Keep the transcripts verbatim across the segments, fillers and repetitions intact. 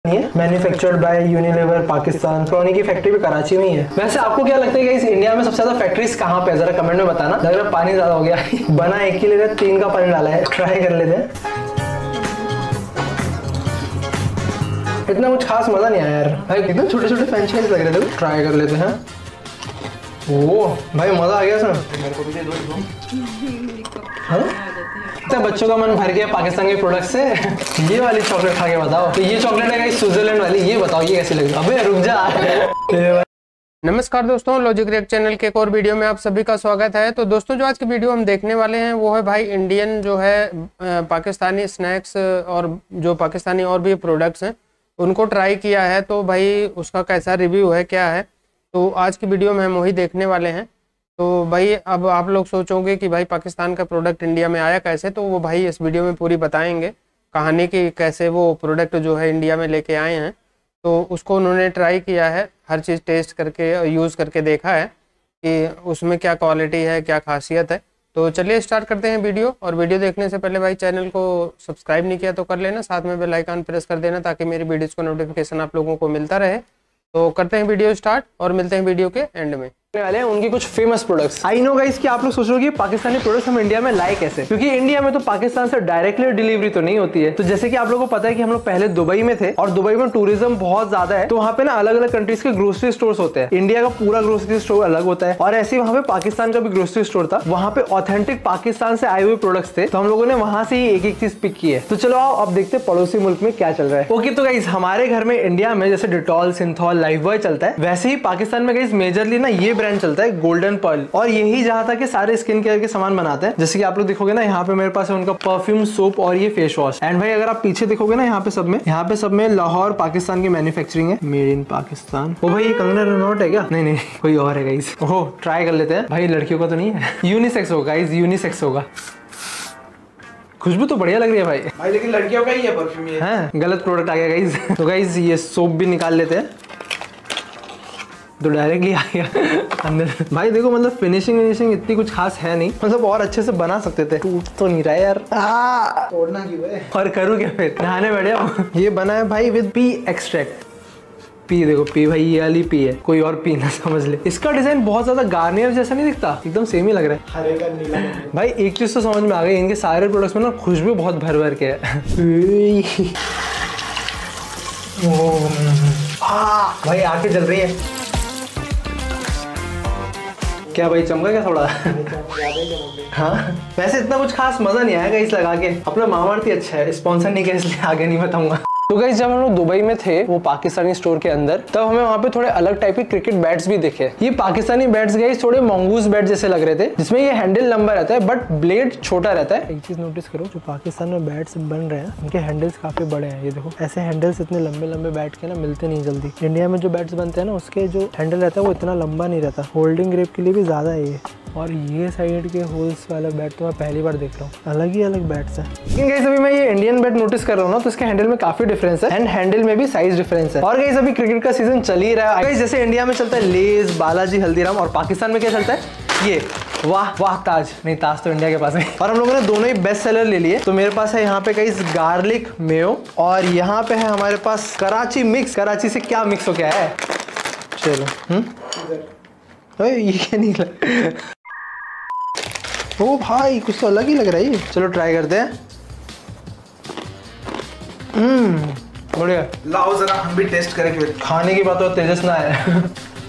Manufactured by Unilever Pakistan, तो उन्हीं की फैक्ट्री भी कराची में ही है। वैसे आपको क्या लगता है कि इस इंडिया में सबसे ज्यादा फैक्ट्रीज कहाँ पे है, जरा कमेंट में बताना। लग रहा है पानी ज्यादा हो गया बना एक ही ले रहे, तीन का पानी डाला है। ट्राई कर लेते हैं। इतना कुछ खास मजा नहीं आया यार भाई, एकदम छोटे छोटे फ्रेंचाइज लग रहे थे। ट्राई कर लेते हैं। ओ भाई मजा आ गया सर। मेरे को भी दे दो। तो बच्चों का मन भर गया पाकिस्तान के प्रोडक्ट से। ये वाली चॉकलेट खा के बताओ, तो ये चॉकलेट है स्विट्जरलैंड वाली, ये बताओ ये कैसी लगी। अबे रुक जा। नमस्कार दोस्तों, लॉजिक रिएक्ट चैनल के एक और वीडियो में आप सभी का स्वागत है। तो दोस्तों जो आज की वीडियो हम देखने वाले हैं वो है भाई इंडियन जो है पाकिस्तानी स्नैक्स और जो पाकिस्तानी और भी प्रोडक्ट्स हैं उनको ट्राई किया है। तो भाई उसका कैसा रिव्यू है, क्या है, तो आज की वीडियो में हम वही देखने वाले हैं। तो भाई अब आप लोग सोचोगे कि भाई पाकिस्तान का प्रोडक्ट इंडिया में आया कैसे, तो वो भाई इस वीडियो में पूरी बताएंगे कहानी की, कैसे वो प्रोडक्ट जो है इंडिया में लेके आए हैं। तो उसको उन्होंने ट्राई किया है, हर चीज़ टेस्ट करके यूज़ करके देखा है कि उसमें क्या क्वालिटी है, क्या खासियत है। तो चलिए स्टार्ट करते हैं वीडियो। और वीडियो देखने से पहले भाई चैनल को सब्सक्राइब नहीं किया तो कर लेना, साथ में बेल आइकन प्रेस कर देना ताकि मेरी वीडियोज़ का नोटिफिकेशन आप लोगों को मिलता रहे। तो करते हैं वीडियो स्टार्ट और मिलते हैं वीडियो के एंड में। वाले हैं उनकी कुछ famous products. I know guys कि आप लोग सोच रहे हो कि पाकिस्तानी प्रोडक्ट्स हम इंडिया में लाए कैसे, क्योंकि इंडिया में तो पाकिस्तान से डायरेक्टली डिलीवरी तो नहीं होती है। तो जैसे कि आप लोगों को पता है कि हम लोग पहले दुबई में थे और दुबई में टूरिज्म बहुत ज्यादा है, तो वहाँ पे ना अलग अलग कंट्रीज के ग्रोसरी स्टोर्स होते हैं। इंडिया का पूरा ग्रोसरी स्टोर अलग होता है और ऐसे ही वहाँ पे पाकिस्तान का भी ग्रोसरी स्टोर था। वहाँ पे ऑथेंटिक पाकिस्तान से आए हुए प्रोडक्ट्स थे, तो हम लोगों ने वहां से ही एक एक चीज पिक की है। तो चलो आओ अब देखते पड़ोसी मुल्क में क्या चल रहा है। ओके तो गाइस हमारे घर में इंडिया में जैसे डिटॉल, सिंथॉल, लाइफबॉय चलता है, वैसे ही पाकिस्तान में गाइस मेजरली ना ये ब्रांड चलता है गोल्डन पर्ल। और यही जहां तक के सारे स्किन केयर के सामान बनाते हैं। जैसे कि आप लोग देखोगे ना, यहाँ पे मेरे पास है उनका परफ्यूम, सोप और ये फेस वॉश। एंड भाई अगर आप पीछे देखोगे ना, यहाँ पे सब में यहाँ पे सब में लाहौर पाकिस्तान की मैन्युफैक्चरिंग है, मेड इन पाकिस्तान। ओ भाई ये कंगना रनौट है क्या? नहीं नहीं कोई और है गाइस। ओहो ट्राई कर लेते हैं। भाई लड़कियों का तो नहीं है, यूनिसेक्स होगा गाइस, यूनिसेक्स होगा। खुशबू तो बढ़िया लग रही है भाई भाई लेकिन लड़कियों का ही है परफ्यूम ये। है गलत प्रोडक्ट आ गया गाइस। तो गाइस ये सोप भी निकाल लेते हैं, तो डायरेक्टली आ गया अंदर। भाई देखो मतलब फिनिशिंग फिनिशिंग इतनी कुछ खास है नहीं, मतलब और अच्छे से बना सकते थे। टूट तो नहीं रहा है यार, तोड़ना क्यों है? और करूँ क्या फिर, नहाने बैठे हो। ये बना है भाई विद पी एक्सट्रैक्ट। पी देखो, पी भाई ये वाली पी है, कोई और पी ना समझ ले। इसका डिजाइन बहुत ज्यादा गार्नियर जैसा नहीं दिखता, एकदम सेम ही लग रहा है, हरे का नीला। भाई एक चीज तो समझ में आ गई, इनके सारे प्रोडक्ट्स में ना खुशबू बहुत भर भर के है। भाई आके जल रही है क्या भाई, चमका क्या थोड़ा? हाँ वैसे इतना कुछ खास मजा नहीं आएगा इस लगा के। अपना मामार्थी अच्छा है, स्पॉन्सर नहीं किया इसलिए आगे नहीं बताऊंगा। तो गाइस जब हम लोग दुबई में थे वो पाकिस्तानी स्टोर के अंदर, तब हमें वहाँ पे थोड़े अलग टाइप के क्रिकेट बैट्स भी दिखे। ये पाकिस्तानी बैट्स गाइस थोड़े मंगूस बैट जैसे लग रहे थे, जिसमें ये हैंडल लंबा रहता है बट ब्लेड छोटा रहता है। एक चीज नोटिस करो, जो पाकिस्तान में बैट्स बन रहे हैं उनके हैंडल्स काफी बड़े हैं। ये देखो ऐसे हैंडल्स इतने लंबे लंबे बैट के ना मिलते नहीं जल्दी। इंडिया में जो बैट्स बनते हैं ना उसके जो हैंडल रहता है वो इतना लंबा नहीं रहता, होल्डिंग ग्रिप के लिए भी ज्यादा है ये। और ये साइड के होल्स वाला बैट तो मैं पहली बार देख रहा हूँ, अलग ही अलग बैट्स हैं। लेकिन गाइस अभी मैं ये इंडियन बैट नोटिस कर रहा हूँ ना, तो इसके हैंडल में काफी डिफरेंस है एंड हैंडल में भी साइज डिफरेंस है। और गाइस अभी क्रिकेट का सीजन चल ही रहा है। गाइस जैसे इंडिया में चलता है लेज, बालाजी, हल्दीराम, और पाकिस्तान में क्या चलता है ये वाह वाह ताज। नहीं ताज तो इंडिया के पास है। और हम लोगों ने दोनों ही बेस्ट सेलर ले लिए। तो मेरे पास है यहाँ पे गाइस गार्लिक मेयो, और यहाँ पे है हमारे पास कराची मिक्स। कराची से क्या मिक्स हो क्या है, चलो हम्म ये क्या निकला? ओ भाई कुछ तो अलग ही लग रहा है ये, चलो ट्राई करते हैं। हम्म बढ़िया। लाओ जरा हम भी टेस्ट करें फिर। खाने की बात तो तेजस ना है।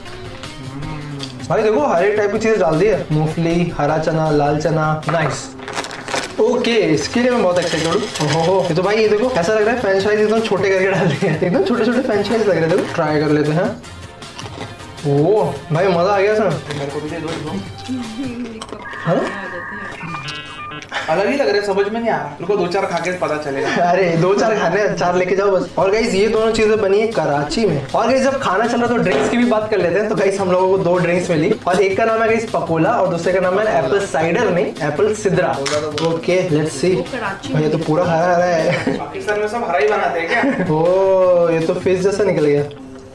भाई देखो हर एक टाइप की चीज डाल दी है, मूंगफली, हरा चना, लाल चना, नाइस। ओके इसके लिए मैं बहुत एक्साइटेड हूँ। ओहो ये तो भाई ये देखो ऐसा लग रहा है फ्रेंच फ्राइज एकदम छोटे करके डाल दिए हैं, एकदम छोटे छोटे फ्रेंच फ्राइज लग रहे थे। ट्राई कर लेते हैं। ओ भाई मजा आ गया सर। मेरे को भी दे दो। हाँ अलग ही लग रहा है, समझ में नहीं आ रहा। रुको दो चार खा के पता चलेगा। अरे दो चार खाने, चार लेके जाओ बस। और गाइस ये दोनों चीजें बनी है कराची में। और गाइस जब खाना चल रहा तो ड्रिंक्स की भी बात कर लेते हैं। तो गाइस हम लोगों को दो ड्रिंक्स मिली, और एक का नाम है गाइस पकोला और दूसरे का नाम है एप्पल साइडर, नहीं apple Sidra. Okay let's see. ये तो पूरा हरा हरा है। पाकिस्तान में सब हरा ही बनाते हैं क्या? ओ ये तो फिश जैसा निकल गया,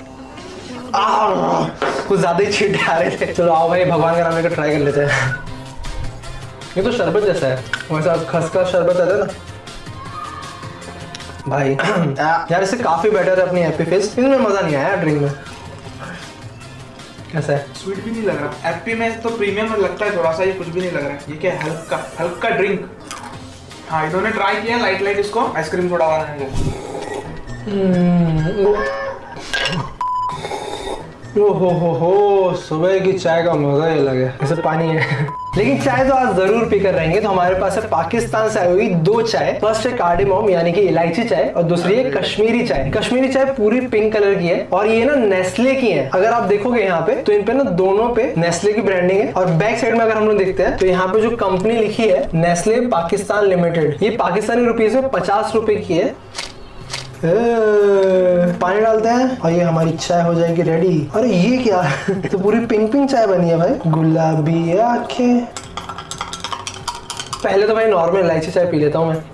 कुछ ज्यादा ही छींटे आ रहे थे। चलो आओ भाई भगवान का नाम लेकर ट्राई कर लेते हैं। ये तो शरबत जैसा है, वैसा खसखस शरबत आता है ना, भाई यार इससे काफी बेटर है अपनी हैप्पी फिस्ट। इनमें मजा नहीं आया ड्रिंक में। कैसा है? स्वीट भी नहीं लग रहा। एपी में तो प्रीमियम में लगता है थोड़ा सा, ये कुछ भी नहीं लग रहा है। ये क्या है? हल्का हल्का ड्रिंक। हाँ इन्होंने ट्राई किया लाइट लाइट इसको आइसक्रीम थोड़ा बनाने का। ओ हो हो हो, सुबह की चाय का मजा ही अलग है। ऐसे पानी है लेकिन चाय तो आज जरूर पीकर रहेंगे। तो हमारे पास है पाकिस्तान से आई हुई दो चाय। फर्स्ट है कार्डेमम यानी कि इलायची चाय और दूसरी है कश्मीरी चाय। कश्मीरी चाय पूरी पिंक कलर की है और ये ना नेस्ले की है। अगर आप देखोगे यहाँ पे तो इन पे ना दोनों पे नेस्ले की ब्रांडिंग है। और बैक साइड में अगर हम लोग देखते हैं तो यहाँ पे जो कंपनी लिखी है नेस्ले पाकिस्तान लिमिटेड, ये पाकिस्तानी रुपीज में पचास रुपए की है। पानी डालते हैं और ये हमारी चाय हो जाएगी रेडी। अरे ये क्या तो पूरी पिंक पिंक चाय बनी है भाई, गुलाबी आंखें। पहले तो भाई नॉर्मल इलायची चाय पी लेता हूँ मैं।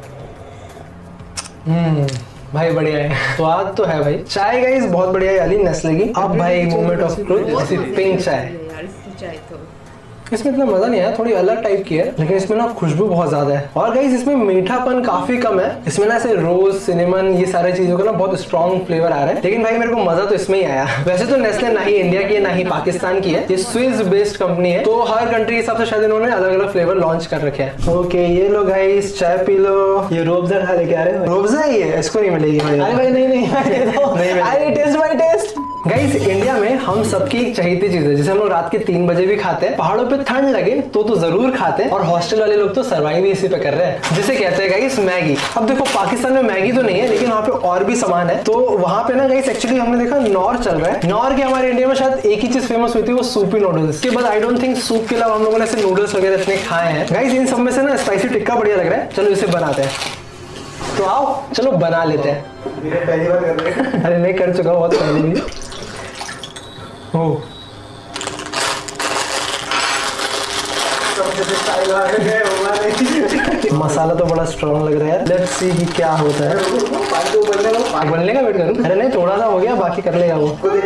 हम्म भाई बढ़िया है, स्वाद तो है भाई। चाय गाइस बहुत बढ़िया है अली नेस्ले की। अब भाई मोमेंट ऑफ ट्रुथ, ऐसी पिंक चाय। इसमें इतना मजा नहीं आया, थोड़ी अलग टाइप की है लेकिन इसमें ना खुशबू बहुत ज्यादा है। और गाइस इसमें मीठापन काफी कम है। इसमें ना ऐसे रोज सिनेमन ये सारे चीजों का ना बहुत स्ट्रॉन्ग फ्लेवर आ रहा है। लेकिन भाई मेरे को मजा तो इसमें ही आया। वैसे तो नेस्ले ना ही इंडिया की है ना ही पाकिस्तान की है, ये स्विस बेस्ड कंपनी है। तो हर कंट्री के हिसाब से शायद इन्होंने अलग अलग फ्लेवर लॉन्च कर रखे हैं। ओके ये लो गाइस चाय पी लो। ये रूअफ़ज़ा खा लेके आ रहे हैं। रूअफ़ज़ा ही है, इसको नहीं मिलेगी भाई। अरे भाई नहीं नहीं I taste my taste. Guys India में हम सबकी एक चहेती चीज है जिसे हम लोग रात के तीन बजे भी खाते हैं। पहाड़ों पे ठंड लगे तो तो जरूर खाते हैं और हॉस्टल वाले लोग तो सर्वाइव ही इसी पे कर रहे हैं, जिसे कहते हैं गाइस मैगी। अब देखो पाकिस्तान में मैगी तो नहीं है लेकिन वहाँ पे और भी सामान है। तो वहाँ पे ना गाइस एक्चुअली हमने देखा नॉर चल रहा है। नॉर के हमारे इंडिया में शायद एक ही चीज फेमस हुई थी, वो सूपी नूडल्स। के बाद आई डोंट थिंक सूप के अलावा हम लोगों ने ऐसे नूडल्स वगैरह इतने खाए हैं। गाइस इन सब में से ना स्पाइसी टिक्का बढ़िया लग रहा है, चलो इसे बनाते हैं। तो आओ चलो बना लेते हैं। पहली बार कर रहे हैं। अरे नहीं कर चुका बहुत पहले भी। ओ मसाला तो बड़ा स्ट्रॉन्ग लग रहा है। लेट्स सी कि क्या होता है। बनने का वेट करूं? अरे नहीं थोड़ा सा हो गया, बाकी कर लेगा वो।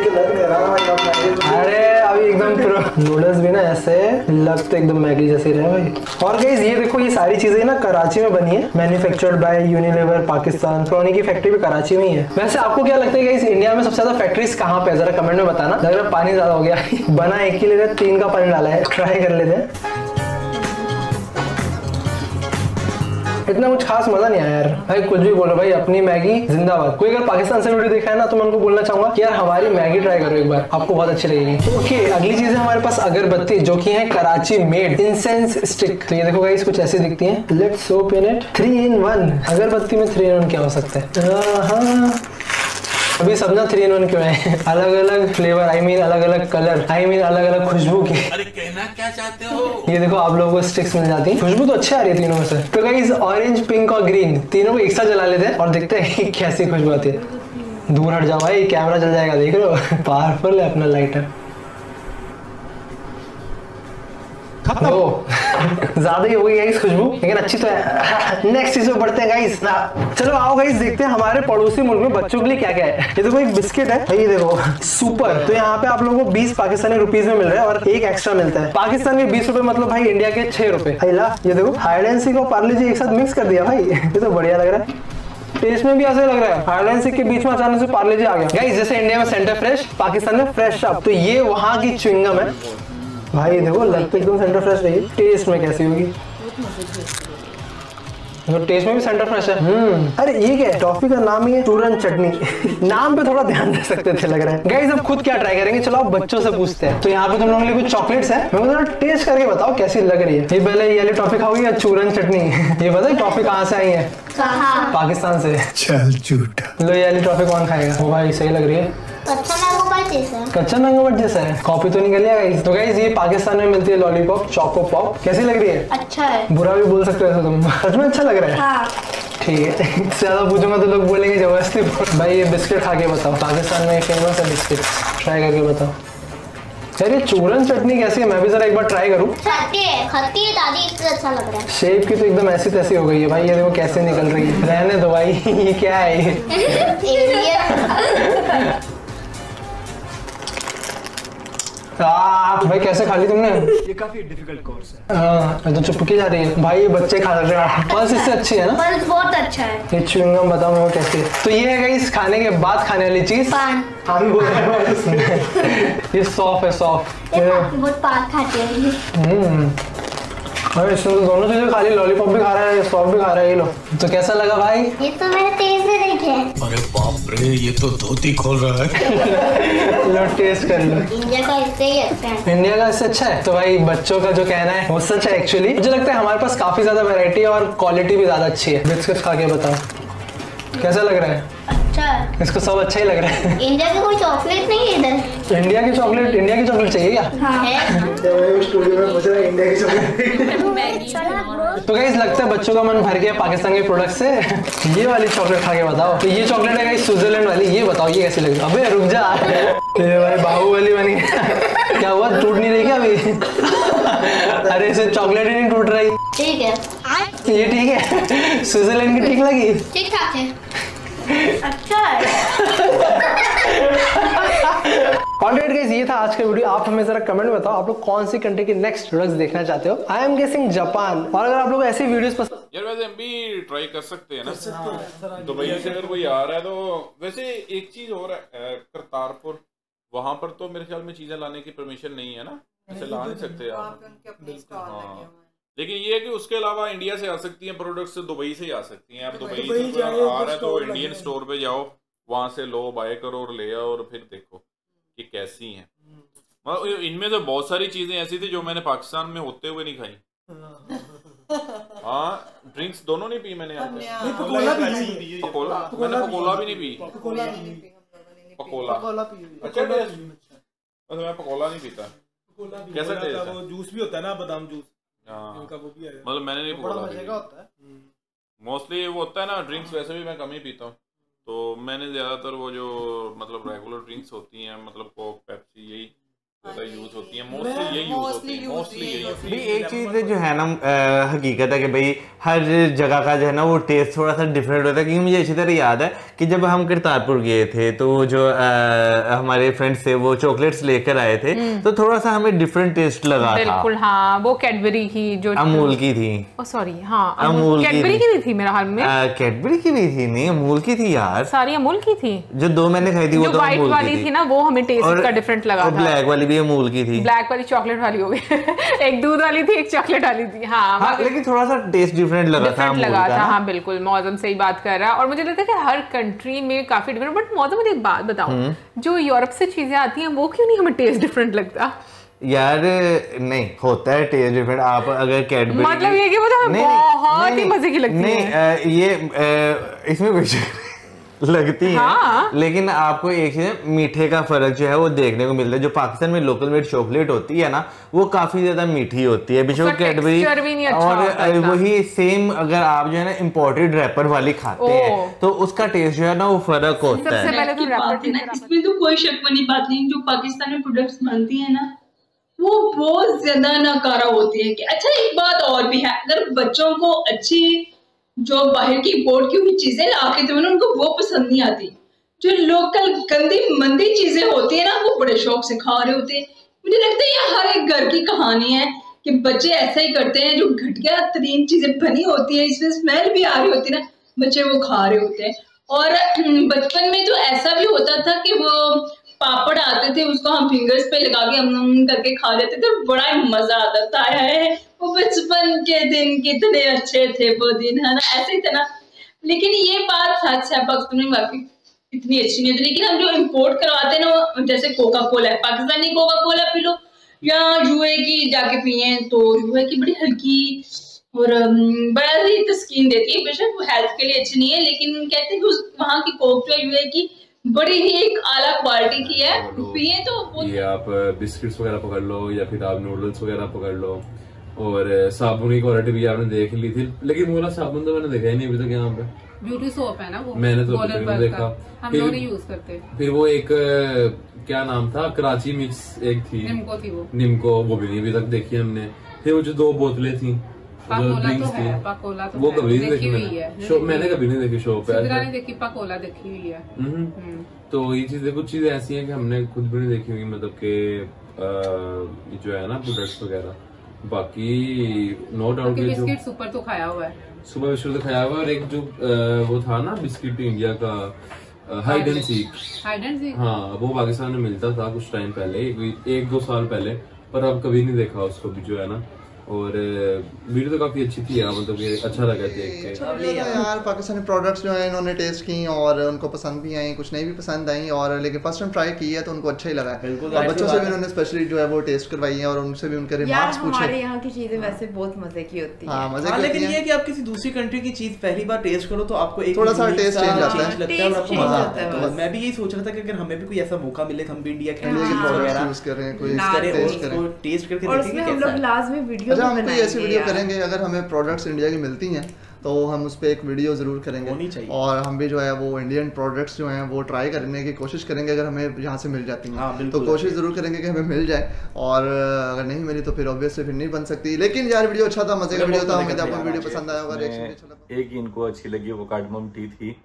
अरे अभी एकदम प्रो नूडल्स भी ना ऐसे लगते एकदम मैगी जैसे रहे भाई। और गाइस ये देखो ये सारी चीजें ना कराची में बनी है, मैन्युफैक्चर्ड बाय यूनिलीवर पाकिस्तान। ट्रॉनी की फैक्ट्री भी कराची में ही है। वैसे आपको क्या लगता है गाइस इंडिया में सबसे ज्यादा फैक्ट्रीज कहाँ पे है? जरा कमेंट में बताना। लग रहा है पानी ज्यादा हो गया बना एक ही ले रहे, तीन का पानी डाला है। ट्राई कर लेते हैं। इतना कुछ खास मजा नहीं आया यार। भाई कुछ भी बोलो भाई, अपनी मैगी जिंदाबाद। कोई अगर पाकिस्तान से वीडियो देखा है ना तो मैं उनको बोलना चाहूंगा कि यार हमारी मैगी ट्राई करो एक बार, आपको बहुत अच्छी लगेगी। ओके अगली चीज है हमारे पास अगरबत्ती, जो कि है कराची मेड इंसेंस स्टिक। तो ये देखो गाइस कुछ ऐसी दिखती है। Let's open it. Three in one अगरबत्ती में थ्री इन वन क्या हो सकता है? अभी समझा थ्री इन वन क्यों है। अलग अलग फ्लेवर, आई मीन अलग अलग कलर, आई मीन अलग अलग खुशबू की। अरे कहना क्या चाहते हो? ये देखो आप लोगों को स्टिक्स मिल जाती हैं। खुशबू तो अच्छी आ रही है तीनों में से। तो गाइस ऑरेंज पिंक और ग्रीन तीनों को एक साथ जला लेते हैं और देखते हैं कैसी खुशबू आती है। दूर हट जाओ भाई, कैमरा जल जाएगा, देख रहे हो पावरफुल है अपना लाइटर। ज्यादा ही हो गई गाइस खुशबू, लेकिन अच्छी तो है। नेक्स्ट चीज पे बढ़ते हैं गाइस। चलो आओ गाइस देखते हैं हमारे पड़ोसी मुल्क में बच्चों के लिए क्या क्या है। ये देखो एक बिस्किट है, ये देखो सुपर। तो यहाँ पे आप लोगों को बीस पाकिस्तानी रुपीज में मिल रहा है और एक एक्स्ट्रा मिलता है। पाकिस्तान में बीस रुपए मतलब भाई इंडिया के छह रुपए। ये देखो हाइड एंड सीक और पार्ले जी एक साथ मिक्स कर दिया भाई। ये तो बढ़िया लग रहा है, टेस्ट में भी ऐसे लग रहा है। हाइड एंड सीक के बीच में अचानक से पार्ले जी आ गया। गाइस जैसे इंडिया में सेंटर फ्रेश, पाकिस्तान में फ्रेश अप, तो ये वहाँ की च्युइंगम है भाई। देखो लगता एकदम सेंटर फ्रेश रही। टेस्ट में कैसी होगी? तो टेस्ट में भी सेंटर फ्रेश है। हम्म अरे ये क्या है? टॉफी का नाम ही है चूरन चटनी। नाम पे थोड़ा ध्यान दे सकते थे लग रहा है। गाइस अब खुद क्या ट्राई करेंगे, चलो आप बच्चों से पूछते हैं। तो यहाँ पे तुम लोगों के लिए कुछ चॉकलेट्स है, मैं जरा टेस्ट करके बताओ कैसी लग रही है। ये पहले ये वाली टॉफी खाओगी या चूरन चटनी? ये बताओ टॉफी कहाँ से आई है? पाकिस्तान से। चल झूठा। लो ये वाली टॉफी कौन खाएगा? वो भाई सही लग रही है। कच्चा मैंगो बट जैसा है। कच्चा मैंगो बट जैसा है। कॉपी तो निकल गया गाइस। तो गाइस ये पाकिस्तान में मिलती है लॉलीपॉप चोको पॉप। कैसी लग रही है? अच्छा है। बुरा भी बोल सकते हो तुम। सच में अच्छा लग रहा है? हाँ। ठीक है इससे ज्यादा पूछूंगा तो लोग बोलेंगे जबरदस्ती। भाई ये बिस्किट खा के बताओ, पाकिस्तान में फेमस है बिस्किट, ट्राई करके बताओ। यार ये चूरन चटनी कैसी है? मैं भी जरा एक बार ट्राई करूँ। खट्टी है, खट्टी है दादी, इससे अच्छा लग रहा है। शेप की तो एकदम ऐसी तैसी हो गई है भाई। ये देखो कैसे निकल रही है। रहने दो भाई ये क्या है ये? भाई कैसे खा ली तुमने? ये काफी डिफिकल्ट कोर्स है। हाँ तो चुप की जा रही है भाई, ये बच्चे खा रहे हैं। बस इससे अच्छी है ना? बस बहुत अच्छा है। ये च्युइंगम बताओ मेरे को कैसी है। तो ये है गाइस खाने के बाद खाने वाली चीज, पान। हम बोल रहे हैं ये सॉफ्ट है, सॉफ्ट। बहुत पान खाते हैं। हम्म अरे इसमें तो दोनों चीजें खा ली, लॉलीपॉप भी खा रहा है, सॉफ्ट भी खा रहा है ये लो। तो कैसा लगा भाई? ये तो मैंने तेज से देखे। अरे बाप रे, ये तो धोती खोल रहा है। लो टेस्ट कर लो। इंडिया का इससे ही अच्छा है। इंडिया का इससे अच्छा है? तो भाई बच्चों का जो कहना है वो सच है एक्चुअली। मुझे लगता है हमारे पास काफी ज्यादा वैरायटी है और क्वालिटी भी ज्यादा अच्छी है। बिस्किट खा के बताओ कैसा लग रहा है? अच्छा है। इसको सब अच्छा ही लग रहा है। इंडिया की कोई चॉकलेट नहीं है इधर। इंडिया की चॉकलेट, इंडिया की चॉकलेट चाहिए क्या? हाँ है। स्टूडियो में पूछ रहा है इंडिया की चॉकलेट। तो गाइस लगता है बच्चों का मन भर गया पाकिस्तान के प्रोडक्ट से। ये वाली चॉकलेट खा के बताओ। तो ये चॉकलेट है गाइस स्विट्जरलैंड वाली, ये बताओ ये कैसी लगी? अबे रुक जा, ये भाई बाहुबली बनी। क्या हुआ, टूट नहीं रही क्या अभी? अरे इसे चॉकलेट ही नहीं टूट रही। ठीक है ये ठीक है, स्विट्जरलैंड की ठीक लगी? ठीक ठाक है। अच्छा है। ऑलराइट गाइस, ये था आज का वीडियो। आप हमें जरा कमेंट में बताओ आप लोग कौन सी कंट्री की नेक्स्ट प्रोडक्ट्स देखना चाहते हो। I am guessing Japan. और अगर आप लोग ऐसी वीडियोस पसंद, यार वैसे हम भी ट्राई कर सकते हैं ना, दुबई से अगर कोई आ रहा है तो। वैसे एक चीज और है, करतारपुर वहां पर तो मेरे ख्याल में चीजें लाने की परमिशन नहीं है ना, ऐसे ला नहीं सकते आप। हाँ लेकिन ये है कि उसके अलावा इंडिया से आ सकती हैं प्रोडक्ट्स, दुबई से ही आ सकती हैं। आप दुबई से आ रहा है तो इंडियन स्टोर पे जाओ, वहां से लो, बाय करो और ले आओ और फिर देखो कि कैसी हैं। मतलब इनमें तो बहुत सारी चीजें ऐसी थी जो मैंने पाकिस्तान में होते हुए नहीं खाई। हाँ ड्रिंक्स दोनों नहीं पी मैंने। पकोला मैंने पकोला भी नहीं पी। पकोला अच्छा टेस्ट, मैं पकोला नहीं पीता। कैसा टेस्ट है? जूस भी होता है ना, बादाम जूस। मतलब मैंने नहीं पकोला, मोस्टली वो होता है ना ड्रिंक्स, वैसे भी मैं कम ही पीता हूँ। तो मैंने ज्यादातर वो जो मतलब रेगुलर ड्रिंक्स होती हैं, मतलब कोक, पेप्सी, यही ज्यादा यूज होती है। मोस्टली यही यूज होती है, मोस्टली यही होती है। एक चीज जो है ना हकीकत है कि भाई हर जगह का जो है ना वो टेस्ट थोड़ा सा डिफरेंट होता है। क्योंकि मुझे अच्छी तरह याद है कि जब हम करतारपुर गए थे तो जो आ, हमारे फ्रेंड्स थे वो चॉकलेट्स लेकर आए थे, तो थोड़ा सा हमें डिफरेंट टेस्ट लगा था। बिल्कुल हाँ, वो कैडबरी की जो अमूल की थी। सॉरी हाँ अमूल कैडबरी की भी थी मेरा हाल में। कैडबरी की भी थी, नहीं अमूल की थी यार, सारी अमूल की थी। जो दो मैंने खाई थी वो तो व्हाइट वाली थी ना, वो हमें टेस्ट का डिफरेंट लगा था। ब्लैक वाली भी अमूल की थी। ब्लैक वाली चॉकलेट वाली हो गई। एक दूध वाली थी, एक चॉकलेट वाली थी। हाँ, हाँ लेकिन थोड़ा सा टेस्ट डिफरेंट लगा था, लगा था। हाँ बिल्कुल, मौसम सही बात कर रहा है। और मुझे लगता है कि हर कंट्री में काफी डिफरेंट। बट मौसम, मुझे एक बात बताओ, जो यूरोप से चीजें आती हैं वो क्यों नहीं हमें टेस्ट डिफरेंट लगता? यार नहीं होता है टेस्ट डिफरेंट। आप अगर कैडबरी, मतलब ये कि वो तो हमें बहुत ही मजे की लगती है। नहीं ये इसमें लगती है। हाँ? लेकिन आपको एक चीज मीठे का फर्क जो है वो देखने को मिलता है। जो पाकिस्तान में लोकल मेड चॉकलेट होती है ना, वो काफी ज्यादा मीठी होती है बेशक कैडबरी। अच्छा और वही सेम अगर आप जो है ना इम्पोर्टेड रैपर वाली खाते हैं तो उसका टेस्ट जो है ना वो फर्क होता है। पहले तो इसमें तो कोई शक वाली बात नहीं, जो पाकिस्तान में प्रोडक्ट्स बनती है ना वो बहुत ज्यादा नाकारा होती है। अच्छा एक बात और भी है, अगर बच्चों को अच्छी जो बाहर की इम्पोर्ट की हुई चीजें लाके तो उनको वो पसंद नहीं आती। जो लोकल गंदी मंदी चीजें होती है ना वो बड़े शौक से खा रहे होते हैं। मुझे लगता है ये हर एक घर की कहानी है कि बच्चे ऐसा ही करते हैं, जो घटिया तरीन चीजें बनी होती है, इसमें स्मेल भी आ रही होती है ना, बच्चे वो खा रहे होते हैं। और बचपन में तो ऐसा भी होता था कि वो पापड़ आते थे, उसको हम फिंगर्स पे लगा के हम करके खा लेते थे, बड़ा मजा आता था। है वो बचपन के दिन कितने अच्छे थे वो दिन, है ना, ऐसे ही था ना। लेकिन ये बात सच है, पाकिस्तान में वाकई इतनी अच्छी नहीं होती। लेकिन हम जो इम्पोर्ट करवाते हैं ना, जैसे कोका कोला है, पाकिस्तानी कोका कोला पी लो या यूए की जाके पिए, तो यूए की बड़ी हल्की और बड़ा ही तस्कीन देती है। बेशक वो हेल्थ के लिए अच्छी नहीं है, लेकिन कहते हैं कि वहाँ की कोक जो यूए की बड़ी ही एक आला क्वालिटी की है, पिए तो। ये आप बिस्किट्स वगैरह पकड़ लो या फिर आप नूडल्स वगैरह पकड़ लो, और साबुन की क्वालिटी भी आपने देख ली थी, लेकिन वो वाला साबुन तो मैंने देखा ही नहीं अभी तक यहाँ पे। ब्यूटी सोप है ना वो, मैंने तो नहीं देखा, हम लोग नहीं यूज करते। फिर वो एक क्या नाम था, कराची मिक्स एक थी, निम्को थी वो, निम्को, वो भी नहीं अभी तक देखी हमने। फिर वो जो दो बोतलें थी ड्रिंक्स तो थी, पाकोला तो वो कभी नहीं देखी मैंने, शॉप मैंने कभी नहीं देखी, शॉप पे नहीं देखी, पाकोला देखी हुई है। तो ये चीजें कुछ चीजें ऐसी हैं कि हमने खुद भी नहीं देखी हुई, मतलब कि जो है ना प्रोडक्ट्स वगैरह। बाकी नो डाउट के जो बिस्किट सुपर तो खाया हुआ है, सुबह बिस्किट तो खाया हुआ है, और एक जो आ, वो था ना बिस्किट इंडिया का hide and seek, hide and seek, हाँ वो पाकिस्तान में मिलता था कुछ टाइम पहले, एक, एक दो साल पहले, पर अब कभी नहीं देखा उसको भी जो है ना। और वीडियो तो काफी अच्छी थी यार, मतलब ये अच्छा लगा देख के यार। पाकिस्तानी प्रोडक्ट्स जो है इन्होंने टेस्ट की और उनको पसंद भी आई, कुछ नहीं भी पसंद आई, और लेकिन फर्स्ट टाइम ट्राई की है तो उनको अच्छा ही लगा है। और बच्चों से भी उन्होंने स्पेशली जो है वो टेस्ट करवाई है और उनसे भी उनके रिमार्क्स पूछे। हमारे यहाँ की चीजें वैसे बहुत मजे की होती है। हाँ मजे की, लेकिन ये कि आप किसी दूसरी कंट्री की चीज पहली बार टेस्ट करो तो आपको एक थोड़ा सा टेस्ट चेंज आता है, लगता है और आपको मजा आता है। तो मैं भी यही सोच रहा था कि अगर हमें भी कोई ऐसा मौका मिले, हम भी इंडिया के प्रोडक्ट्स यूज करें, कोई टेस्ट करें, टेस्ट करके और उसमें हम लोग लाजमी वीडियो अच्छा हम कोई ऐसी वीडियो करेंगे, अगर हमें प्रोडक्ट्स इंडिया की मिलती हैं तो हम उस पर एक वीडियो ज़रूर करेंगे, और हम भी जो है वो इंडियन प्रोडक्ट्स जो हैं वो ट्राई करने की कोशिश करेंगे अगर हमें यहाँ से मिल जाती हैं। तो कोशिश ज़रूर करेंगे कि हमें मिल जाए, और अगर नहीं मिली तो फिर ऑब्वियसली फिर नहीं बन सकती। लेकिन यार वीडियो अच्छा था, मजे का वीडियो था, उम्मीद आपको वीडियो पसंद आया होगा। एक ही इनको अच्छी लगी वो कार्डमम टी थी।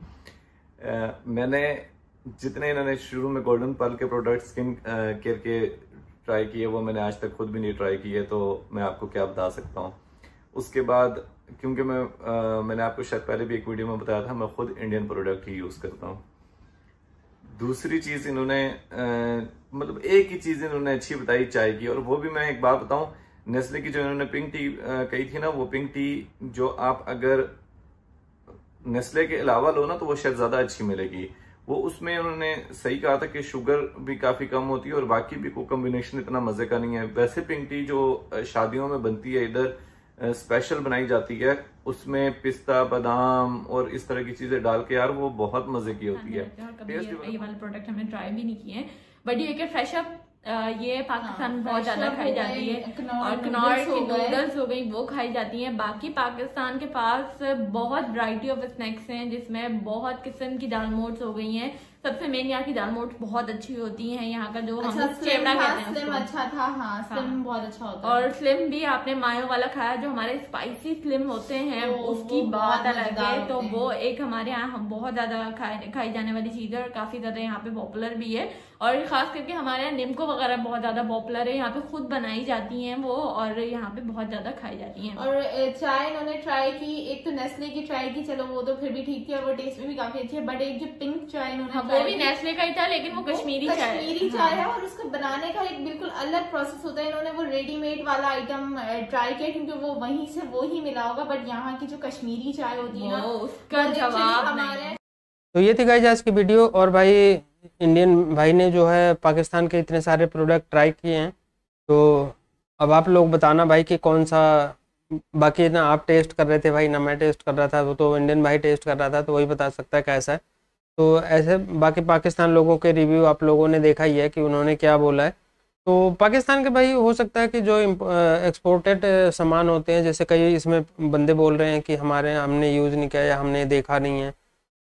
मैंने जितने इन्होंने शुरू में गोल्डन पर्ल के प्रोडक्ट स्किन केयर के ट्राई किए वो मैंने आज तक खुद भी नहीं ट्राई किए, तो मैं आपको क्या बता सकता हूँ। उसके बाद क्योंकि मैं आ, मैंने आपको शायद पहले भी एक वीडियो में बताया था, मैं खुद इंडियन प्रोडक्ट ही यूज़ करता हूँ। दूसरी चीज़ इन्होंने आ, मतलब एक ही चीज़ इन्होंने अच्छी बताई चाय की, और वो भी मैं एक बात बताऊँ, नेस्ले की जो इन्होंने पिंक टी कही थी ना, वो पिंक टी जो आप अगर नेस्ले के अलावा लो ना तो वो शायद ज़्यादा अच्छी मिलेगी। वो उसमें उन्होंने सही कहा था कि शुगर भी काफ़ी कम होती है और बाकी भी कोई कॉम्बिनेशन इतना मज़े का नहीं है। वैसे पिंक टी जो शादियों में बनती है इधर स्पेशल बनाई जाती है, उसमें पिस्ता बादाम और इस तरह की चीजें डाल के यार वो बहुत मजे की होती है। कभी ये, ये वाले प्रोडक्ट हमने ट्राई भी नहीं किए, बट ये कि फ्रेश अप ये पाकिस्तान में बहुत ज्यादा खाई जाती है, और कनॉट की नूडल्स हो गई वो खाई जाती हैं। बाकी पाकिस्तान के पास बहुत वैरायटी ऑफ स्नैक्स हैं जिसमें बहुत किस्म की दाल मोट्स हो गई हैं। सबसे मेन यहाँ की दाल मोट बहुत अच्छी होती हैं, यहाँ का जो अच्छा, हम चेवड़ा कहते हैं स्लिम अच्छा था। हाँ, स्लिम हाँ, बहुत अच्छा होता है। और स्लिम भी आपने मायो वाला खाया, जो हमारे स्पाइसी स्लिम होते हैं उसकी बात अलग है। तो वो एक हमारे यहाँ बहुत ज्यादा खाई जाने वाली चीज है और काफी ज्यादा यहाँ पे पॉपुलर भी है। और खास करके हमारे यहाँ निम्को वगैरह बहुत ज्यादा पॉपुलर है, यहाँ पे खुद बनाई जाती हैं वो, और यहाँ पे बहुत ज्यादा खाई जाती हैं। और चाय इन्होंने ट्राई की, एक तो नेस्ले की ट्राई की, चलो वो तो फिर भी ठीक थी और वो टेस्ट में भी काफी अच्छी है, बट एक जो पिंक चाय इन्होंने वो भी नेस्ले का ही था, लेकिन वो कश्मीरी चाय कश्मीरी चाय है और उसको बनाने का एक बिल्कुल अलग प्रोसेस होता है। इन्होंने वो रेडीमेड वाला आइटम ट्राई किया क्योंकि वो वहीं से वो ही मिला होगा, बट यहाँ की जो कश्मीरी चाय होती है ना उसका जवाब नहीं। तो ये थी गाइस आज की वीडियो। और भाई इंडियन भाई ने जो है पाकिस्तान के इतने सारे प्रोडक्ट ट्राई किए हैं, तो अब आप लोग बताना भाई कि कौन सा, बाकी ना आप टेस्ट कर रहे थे भाई ना मैं टेस्ट कर रहा था, वो तो इंडियन भाई टेस्ट कर रहा था, तो वही बता सकता है कैसा है। तो ऐसे बाकी पाकिस्तान लोगों के रिव्यू आप लोगों ने देखा ही है कि उन्होंने क्या बोला है। तो पाकिस्तान के भाई हो सकता है कि जो एक्सपोर्टेड सामान होते हैं, जैसे कई इसमें बंदे बोल रहे हैं कि हमारे हमने यूज़ नहीं किया या हमने देखा नहीं है,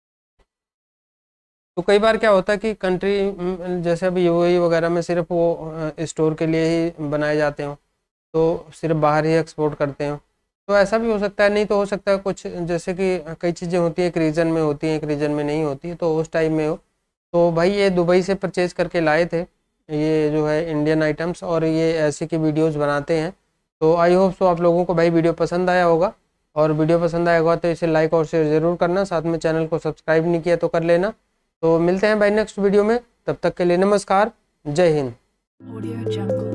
तो कई बार क्या होता है कि कंट्री जैसे अभी यूएई वगैरह में सिर्फ वो स्टोर के लिए ही बनाए जाते हो, तो सिर्फ बाहर ही एक्सपोर्ट करते हो, तो ऐसा भी हो सकता है। नहीं तो हो सकता है कुछ जैसे कि कई चीज़ें होती हैं एक रीजन में होती हैं एक रीजन में नहीं होती, तो उस टाइम में हो। तो भाई ये दुबई से परचेज़ करके लाए थे ये जो है इंडियन आइटम्स, और ये ऐसे की वीडियोस बनाते हैं। तो आई होप सो आप लोगों को भाई वीडियो पसंद आया होगा, और वीडियो पसंद आया होगा तो इसे लाइक और शेयर ज़रूर करना, साथ में चैनल को सब्सक्राइब नहीं किया तो कर लेना। तो मिलते हैं भाई नेक्स्ट वीडियो में, तब तक के लिए नमस्कार, जय हिंद।